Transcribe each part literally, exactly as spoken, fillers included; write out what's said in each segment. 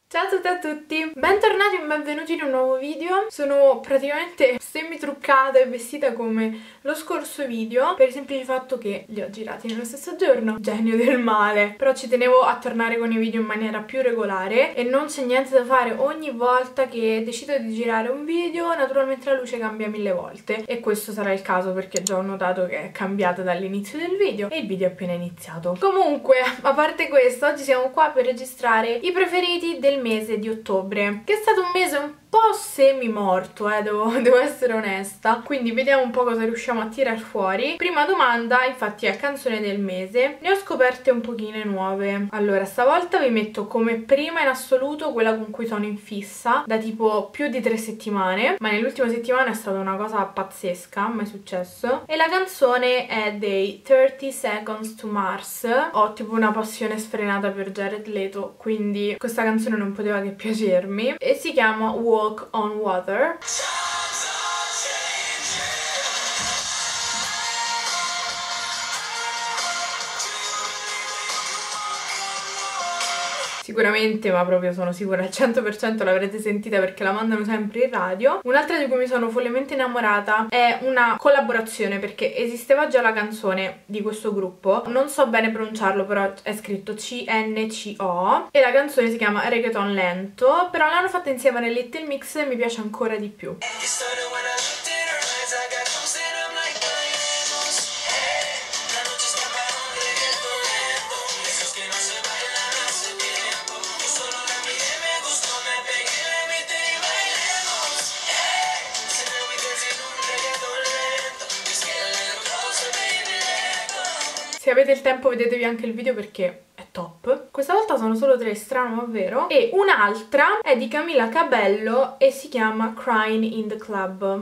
Ciao a tutte e a tutti, bentornati e benvenuti in un nuovo video. Sono praticamente semi-truccata e vestita come lo scorso video, per il semplice fatto che li ho girati nello stesso giorno. Genio del male. Però ci tenevo a tornare con i video in maniera più regolare e non c'è niente da fare ogni volta che decido di girare un video. Naturalmente la luce cambia mille volte e questo sarà il caso perché già ho notato che è cambiata dall'inizio del video e il video è appena iniziato. Comunque, a parte questo, oggi siamo qua per registrare i preferiti del mese di ottobre, che è stato un mese un po' semi morto, eh, devo, devo essere onesta, quindi vediamo un po' cosa riusciamo a tirar fuori. Prima domanda, infatti, è canzone del mese. Ne ho scoperte un pochino nuove. Allora, stavolta vi metto come prima in assoluto quella con cui sono in fissa da tipo più di tre settimane, ma nell'ultima settimana è stata una cosa pazzesca, mai successo. E la canzone è dei thirty seconds to Mars. Ho tipo una passione sfrenata per Jared Leto, quindi questa canzone non poteva che piacermi, e si chiama Walk on Water. Sicuramente, ma proprio sono sicura al cento per cento l'avrete sentita perché la mandano sempre in radio. Un'altra di cui mi sono follemente innamorata è una collaborazione, perché esisteva già la canzone di questo gruppo, non so bene pronunciarlo, però è scritto C N C O, e la canzone si chiama Reggaeton Lento, però l'hanno fatta insieme nel Little Mix e mi piace ancora di più. Se avete il tempo vedetevi anche il video perché è top. Questa volta sono solo tre, strano ma vero. E un'altra è di Camila Cabello e si chiama Crying in the Club.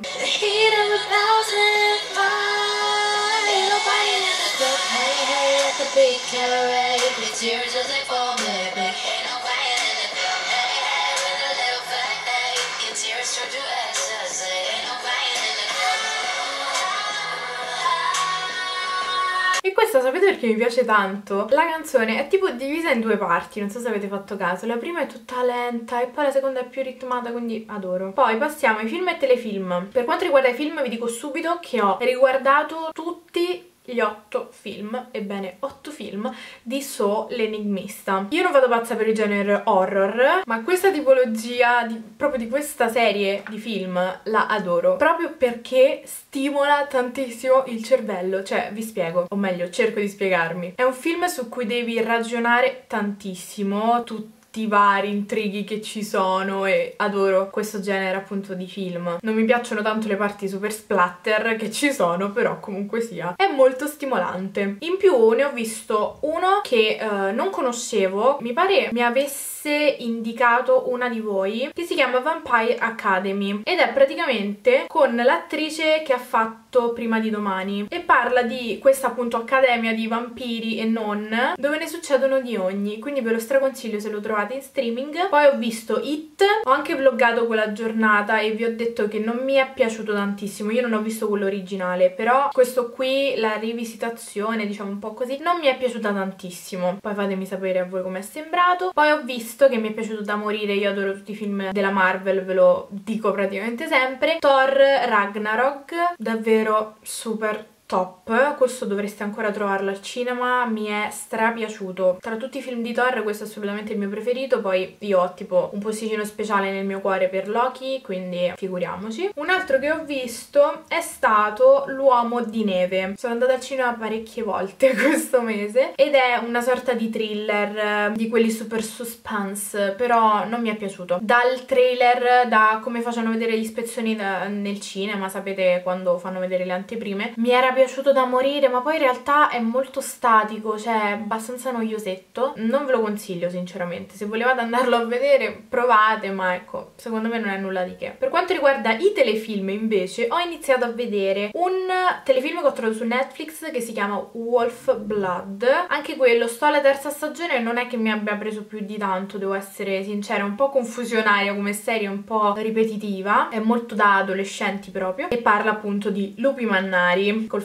E questa sapete perché mi piace tanto? La canzone è tipo divisa in due parti, non so se avete fatto caso. La prima è tutta lenta e poi la seconda è più ritmata, quindi adoro. Poi passiamo ai film e telefilm. Per quanto riguarda i film vi dico subito che ho riguardato tutti gli otto film, ebbene otto film di So l'Enigmista. Io non vado pazza per il genere horror, ma questa tipologia di, proprio di questa serie di film la adoro, proprio perché stimola tantissimo il cervello. Cioè, vi spiego, o meglio cerco di spiegarmi. È un film su cui devi ragionare tantissimo, tutti i vari intrighi che ci sono, e adoro questo genere appunto di film. Non mi piacciono tanto le parti super splatter che ci sono, però comunque sia è molto stimolante. In più ne ho visto uno che uh, non conoscevo, mi pare mi avesse indicato una di voi, che si chiama Vampire Academy ed è praticamente con l'attrice che ha fatto Prima di Domani e parla di questa appunto accademia di vampiri e non, dove ne succedono di ogni, quindi ve lo straconsiglio se lo trovate in streaming. Poi ho visto It, ho anche vloggato quella giornata e vi ho detto che non mi è piaciuto tantissimo. Io non ho visto quello originale, però questo qui, la rivisitazione diciamo un po' così, non mi è piaciuta tantissimo. Poi fatemi sapere a voi com'è sembrato. Poi ho visto che mi è piaciuto da morire, io adoro tutti i film della Marvel, ve lo dico praticamente sempre. Thor Ragnarok, davvero super top, questo dovreste ancora trovarlo al cinema, mi è strapiaciuto. Tra tutti i film di Thor questo è assolutamente il mio preferito. Poi io ho tipo un posticino speciale nel mio cuore per Loki, quindi figuriamoci. Un altro che ho visto è stato L'Uomo di Neve. Sono andata al cinema parecchie volte questo mese ed è una sorta di thriller, di quelli super suspense, però non mi è piaciuto. Dal trailer, da come facevano vedere gli spezzoni da, nel cinema, sapete quando fanno vedere le anteprime, mi era piaciuto da morire, ma poi in realtà è molto statico, cioè abbastanza noiosetto. Non ve lo consiglio sinceramente. Se volevate andarlo a vedere provate, ma ecco, secondo me non è nulla di che. Per quanto riguarda i telefilm invece, ho iniziato a vedere un telefilm che ho trovato su Netflix che si chiama Wolf Blood. Anche quello, sto alla terza stagione e non è che mi abbia preso più di tanto, devo essere sincera. È un po' confusionaria come serie, un po' ripetitiva, è molto da adolescenti proprio, e parla appunto di lupi mannari col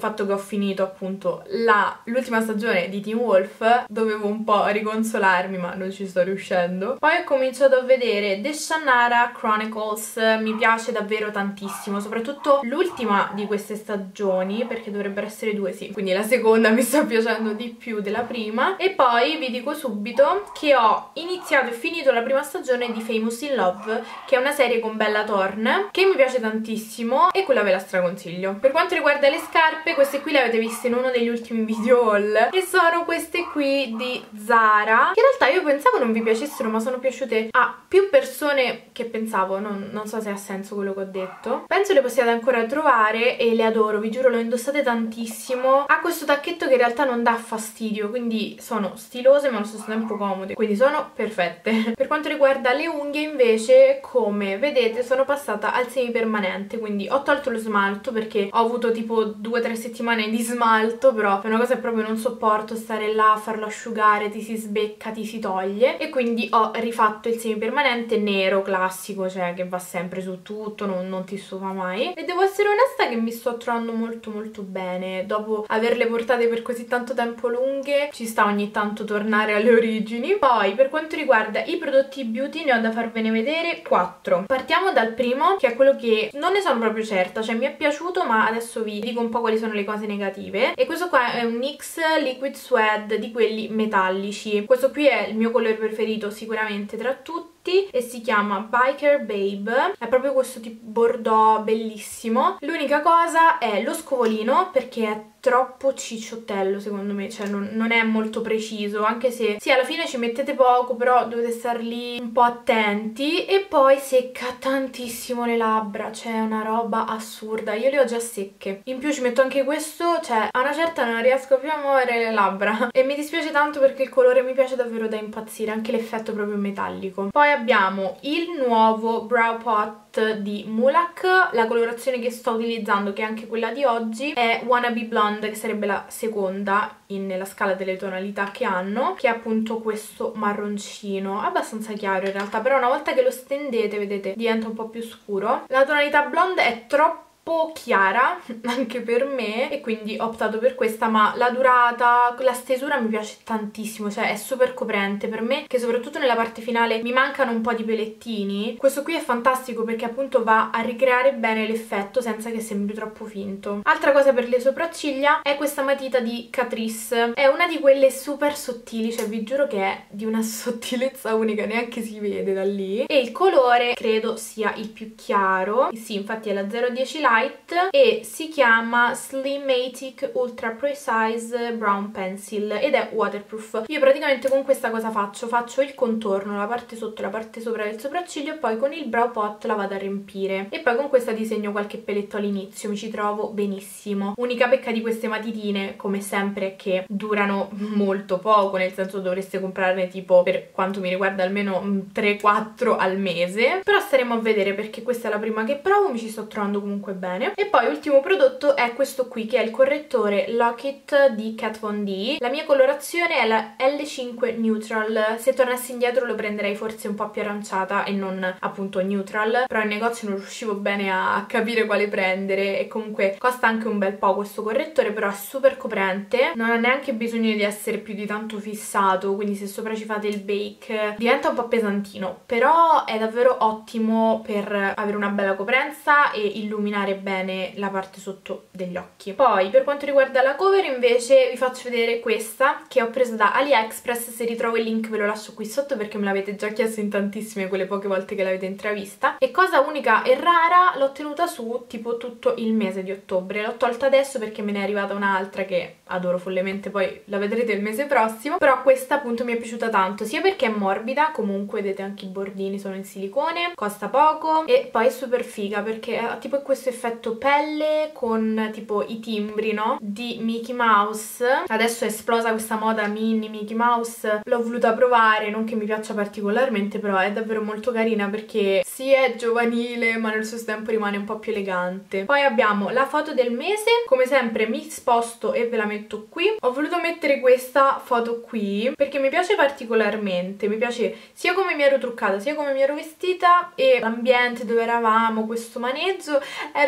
fatto che ho finito appunto l'ultima stagione di Teen Wolf, dovevo un po' riconsolarmi ma non ci sto riuscendo. Poi ho cominciato a vedere The Shannara Chronicles, mi piace davvero tantissimo, soprattutto l'ultima di queste stagioni, perché dovrebbero essere due, sì, quindi la seconda mi sta piacendo di più della prima. E poi vi dico subito che ho iniziato e finito la prima stagione di Famous in Love, che è una serie con Bella Thorne, che mi piace tantissimo e quella ve la straconsiglio. Per quanto riguarda le scarpe, queste qui le avete viste in uno degli ultimi video haul e sono queste qui di Zara, che in realtà io pensavo non vi piacessero, ma sono piaciute a più persone che pensavo, non, non so se ha senso quello che ho detto. Penso le possiate ancora trovare e le adoro, vi giuro, le ho indossate tantissimo. Ha questo tacchetto che in realtà non dà fastidio, quindi sono stilose ma allo stesso tempo comode, quindi sono perfette. Per quanto riguarda le unghie invece, come vedete sono passata al semipermanente, quindi ho tolto lo smalto perché ho avuto tipo due o tre settimane di smalto, però è una cosa che proprio non sopporto, stare là a farlo asciugare, ti si sbecca, ti si toglie, e quindi ho rifatto il semipermanente nero classico, cioè che va sempre su tutto, non, non ti stufa mai, e devo essere onesta che mi sto trovando molto molto bene. Dopo averle portate per così tanto tempo lunghe ci sta ogni tanto tornare alle origini. Poi per quanto riguarda i prodotti beauty ne ho da farvene vedere quattro. Partiamo dal primo, che è quello che non ne sono proprio certa, cioè mi è piaciuto ma adesso vi dico un po' quali sono le cose negative. E questo qua è un NYX Liquid Suede di quelli metallici. Questo qui è il mio colore preferito sicuramente tra tutti e si chiama Biker Babe, è proprio questo tipo bordeaux bellissimo. L'unica cosa è lo scovolino, perché è troppo cicciottello secondo me, cioè non, non è molto preciso, anche se sì alla fine ci mettete poco, però dovete star lì un po' attenti. E poi secca tantissimo le labbra, cioè è una roba assurda, io le ho già secche, in più ci metto anche questo, cioè a una certa non riesco più a muovere le labbra e mi dispiace tanto perché il colore mi piace davvero da impazzire, anche l'effetto proprio metallico. Poi abbiamo il nuovo Brow Pot di Mulac, la colorazione che sto utilizzando, che è anche quella di oggi, è Wannabe Blonde, che sarebbe la seconda in, nella scala delle tonalità che hanno, che è appunto questo marroncino abbastanza chiaro in realtà, però una volta che lo stendete vedete diventa un po' più scuro. La tonalità blonde è troppo chiara anche per me e quindi ho optato per questa, ma la durata, la stesura mi piace tantissimo, cioè è super coprente per me, che soprattutto nella parte finale mi mancano un po' di pelettini. Questo qui è fantastico perché appunto va a ricreare bene l'effetto senza che sembri troppo finto. Altra cosa per le sopracciglia è questa matita di Catrice, è una di quelle super sottili, cioè vi giuro che è di una sottilezza unica, neanche si vede da lì, e il colore credo sia il più chiaro, sì infatti è la zero dieci Light e si chiama Slimatic Ultra Precise Brown Pencil ed è waterproof. Io praticamente con questa cosa faccio? Faccio il contorno, la parte sotto e la parte sopra del sopracciglio, e poi con il brow pot la vado a riempire, e poi con questa disegno qualche peletto all'inizio, mi ci trovo benissimo. Unica pecca di queste matitine come sempre è che durano molto poco, nel senso dovreste comprarne tipo, per quanto mi riguarda, almeno tre quattro al mese, però staremo a vedere perché questa è la prima che provo, mi ci sto trovando comunque bene. E poi ultimo prodotto è questo qui, che è il correttore Lock It di Kat Von D. La mia colorazione è la L cinque Neutral, se tornassi indietro lo prenderei forse un po' più aranciata e non appunto neutral, però in negozio non riuscivo bene a capire quale prendere, e comunque costa anche un bel po' questo correttore, però è super coprente, non ha neanche bisogno di essere più di tanto fissato, quindi se sopra ci fate il bake diventa un po' pesantino, però è davvero ottimo per avere una bella coprenza e illuminare bene la parte sotto degli occhi. Poi per quanto riguarda la cover invece vi faccio vedere questa che ho preso da AliExpress, se ritrovo il link ve lo lascio qui sotto perché me l'avete già chiesto in tantissime quelle poche volte che l'avete intravista, e cosa unica e rara, l'ho tenuta su tipo tutto il mese di ottobre, l'ho tolta adesso perché me ne è arrivata un'altra che adoro follemente, poi la vedrete il mese prossimo, però questa appunto mi è piaciuta tanto, sia perché è morbida, comunque vedete anche i bordini sono in silicone, costa poco, e poi è super figa perché ha tipo questo effetto pelle con tipo i timbri, no? Di Mickey Mouse. Adesso è esplosa questa moda mini Mickey Mouse, l'ho voluta provare, non che mi piaccia particolarmente, però è davvero molto carina perché sì è giovanile ma nello stesso tempo rimane un po' più elegante. Poi abbiamo la foto del mese, come sempre mi sposto e ve la metto qui. Ho voluto mettere questa foto qui perché mi piace particolarmente, mi piace sia come mi ero truccata sia come mi ero vestita, e l'ambiente dove eravamo, questo maneggio era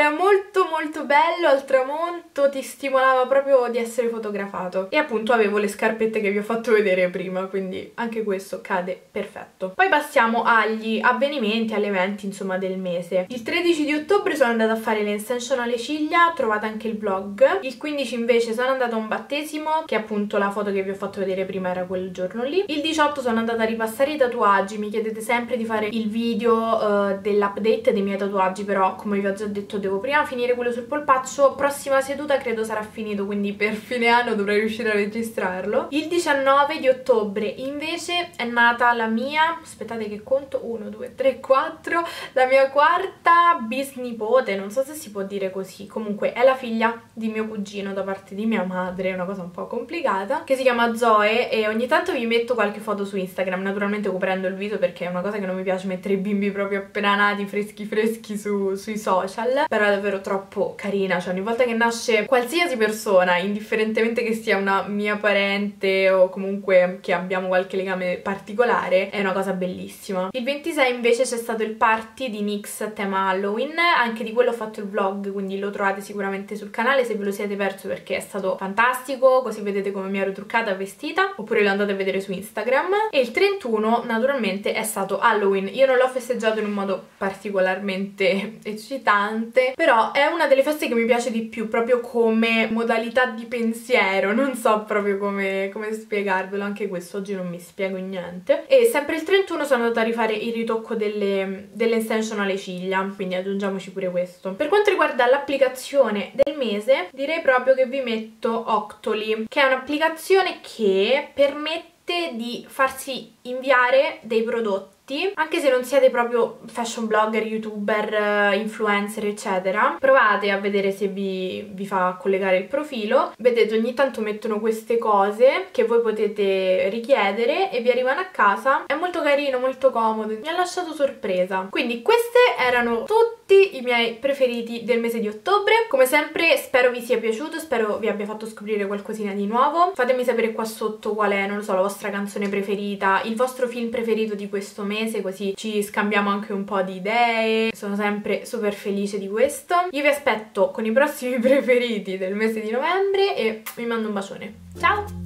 era molto molto bello, al tramonto, ti stimolava proprio di essere fotografato. E appunto avevo le scarpette che vi ho fatto vedere prima, quindi anche questo cade perfetto. Poi passiamo agli avvenimenti, agli eventi insomma del mese. Il tredici di ottobre sono andata a fare l'estension alle ciglia, trovate anche il vlog. Il quindici invece sono andata a un battesimo, che appunto la foto che vi ho fatto vedere prima era quel giorno lì. Il diciotto sono andata a ripassare i tatuaggi, mi chiedete sempre di fare il video uh, dell'update dei miei tatuaggi, però come vi ho già detto devo prima finire quello sul polpaccio. Prossima seduta credo sarà finito, quindi per fine anno dovrei riuscire a registrarlo. Il diciannove di ottobre invece è nata la mia, aspettate che conto, uno, due, tre, quattro, la mia quarta bisnipote, non so se si può dire così, comunque è la figlia di mio cugino da parte di mia madre, è una cosa un po' complicata, che si chiama Zoe, e ogni tanto vi metto qualche foto su Instagram, naturalmente coprendo il viso perché è una cosa che non mi piace mettere i bimbi proprio appena nati, freschi freschi su, sui social, però è davvero troppo carina, cioè ogni volta che nasce qualsiasi persona, indifferentemente che sia una mia parente o comunque che abbiamo qualche legame particolare, è una cosa bellissima. Il ventisei invece c'è stato il party di NYX a tema Halloween, anche di quello ho fatto il vlog, quindi lo trovate sicuramente sul canale se ve lo siete perso, perché è stato fantastico, così vedete come mi ero truccata e vestita, oppure lo andate a vedere su Instagram. E il trentuno naturalmente è stato Halloween. Io non l'ho festeggiato in un modo particolarmente eccitante, però è una delle feste che mi piace di più, proprio come modalità di pensiero, non so proprio come, come spiegarvelo, anche questo oggi non mi spiego niente. E sempre il trentuno sono andata a rifare il ritocco delle, delle extension alle ciglia, quindi aggiungiamoci pure questo. Per quanto riguarda l'applicazione del mese, direi proprio che vi metto Octoly, che è un'applicazione che permette di farsi inviare dei prodotti, anche se non siete proprio fashion blogger, youtuber, influencer eccetera. Provate a vedere se vi, vi fa collegare il profilo. Vedete, ogni tanto mettono queste cose che voi potete richiedere e vi arrivano a casa. È molto carino, molto comodo, mi ha lasciato sorpresa. Quindi queste erano tutti i miei preferiti del mese di ottobre. Come sempre spero vi sia piaciuto, spero vi abbia fatto scoprire qualcosina di nuovo. Fatemi sapere qua sotto qual è, non lo so, la vostra canzone preferita, il vostro film preferito di questo mese, così ci scambiamo anche un po' di idee. Sono sempre super felice di questo. Io vi aspetto con i prossimi preferiti del mese di novembre e vi mando un bacione. Ciao!